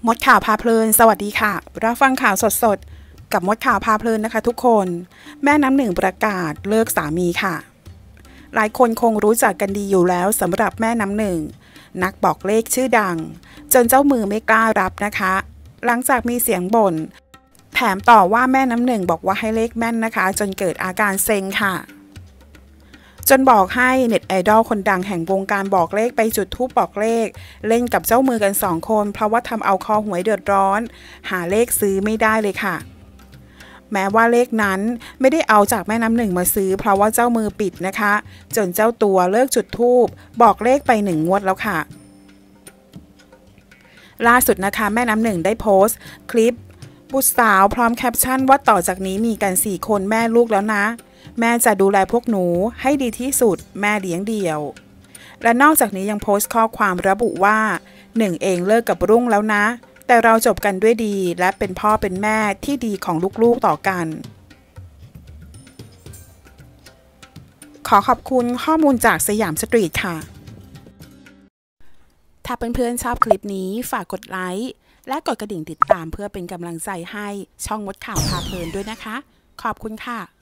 มดข่าวพาเพลินสวัสดีค่ะรับฟังข่าวสดๆกับมดข่าวพาเพลินนะคะทุกคนแม่น้ำหนึ่งประกาศเลิกสามีค่ะหลายคนคงรู้จักกันดีอยู่แล้วสำหรับแม่น้ำหนึ่งนักบอกเลขชื่อดังจนเจ้ามือไม่กล้ารับนะคะหลังจากมีเสียงบ่นแถมต่อว่าแม่น้ำหนึ่งบอกว่าให้เลขแม่นนะคะจนเกิดอาการเซ็งค่ะจนบอกให้เน็ตไอดอลคนดังแห่งวงการบอกเลขไปจุดธูปบอกเลขเล่นกับเจ้ามือกัน2 คนเพราะว่าทำเอาคอหวยเดือดร้อนหาเลขซื้อไม่ได้เลยค่ะแม้ว่าเลขนั้นไม่ได้เอาจากแม่น้ำหนึ่งมาซื้อเพราะว่าเจ้ามือปิดนะคะจนเจ้าตัวเลิกจุดธูปบอกเลขไป1 งวดแล้วค่ะล่าสุดนะคะแม่น้ำหนึ่งได้โพสต์คลิปบุตรสาวพร้อมแคปชั่นว่าต่อจากนี้มีกัน4 คนแม่ลูกแล้วนะแม่จะดูแลพวกหนูให้ดีที่สุดแม่เลี้ยงเดี่ยวและนอกจากนี้ยังโพสต์ข้อความระบุว่าหนึ่งเองเลิกกับรุ่งแล้วนะแต่เราจบกันด้วยดีและเป็นพ่อเป็นแม่ที่ดีของลูกๆต่อกันขอขอบคุณข้อมูลจากสยามสตรีทค่ะถ้าเพื่อนๆชอบคลิปนี้ฝากกดไลค์และกดกระดิ่งติดตามเพื่อเป็นกำลังใจให้ช่องมดข่าวพาเพลินด้วยนะคะขอบคุณค่ะ